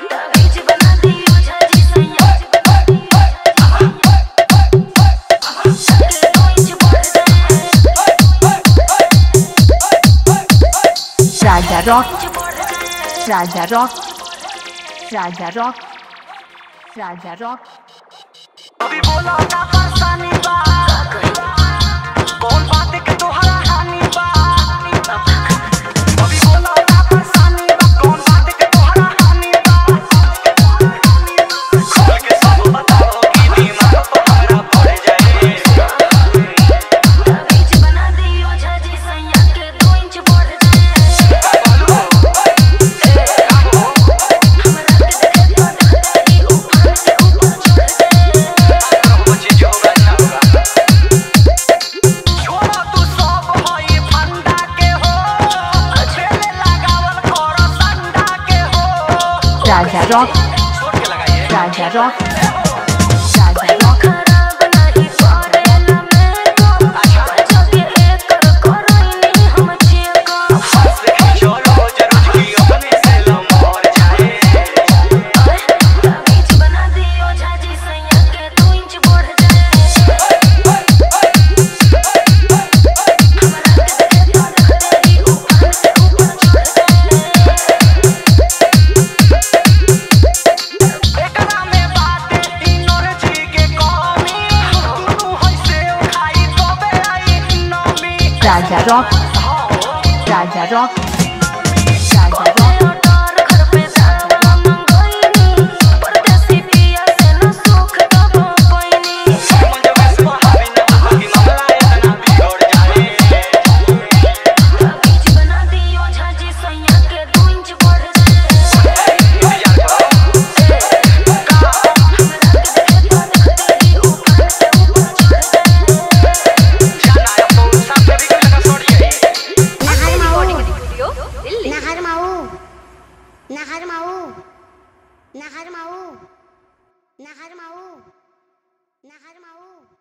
Raja Rock, Raja Rock, Raja Rock, Raja Rock. अभी बोला ना परेशानी बा, कौन बात के तोहरा हानि बा। अभी बोला ना परेशानी बा, कौन बात के तोहरा हानि बा। खोल के सब बताओ कि दिमाग पहाड़ा पड़ जाए। बीच बना दियो झाजी सैया के 2 इंच बढ़ जाए। Raja Rock, Raja Rock, Raja Rock. खराब नहीं पड़ेला मेको, बचा के एकर करैनी हम चेको। बीच बना दियो झाजी सैया के 2 इंच बढ़ जाए। Raja Rock, Raja Rock, Raja Rock. घर पे दावा मंगोइनी, परदेसी पिया से न सुख दबो पैनी। बीच बना दियो झाजी सैया के 2 इंच बढ़ जाए। Nahar mau